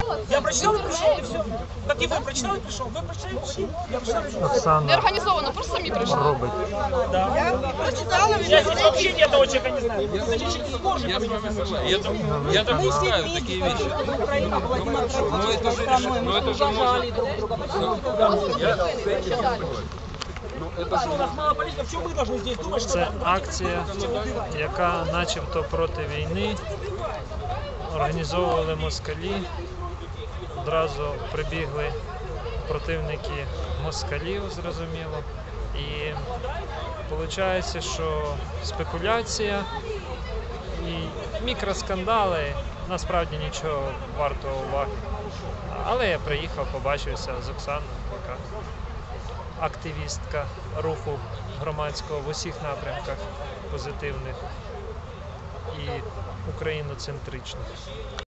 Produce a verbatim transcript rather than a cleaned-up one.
Я прочитал и пришел, и все. Как и вы прочитал и пришел. Вы прочитали, пошли. Я пришел и пришел. Оксана Не організовано, просто самі прийшли. робить. Да. Я прочитала, я здесь вообще ни одного человека не знаю. Вы значит, через кожу. Я с вами согласен. Я там, я там не знаю такие вещи. Ну это же решение, ну это же можно. Ну это же У нас мало политиков, что вы должны здесь думать, что Це акція, яка начебто проти війни. Організовували москалі. Одразу прибігли противники москалів, зрозуміло. І виходить, що спекуляція і мікроскандали, насправді нічого вартого уваги. Але я приїхав, побачився з Оксаною, яка активістка руху громадського в усіх напрямках позитивних і україноцентричних.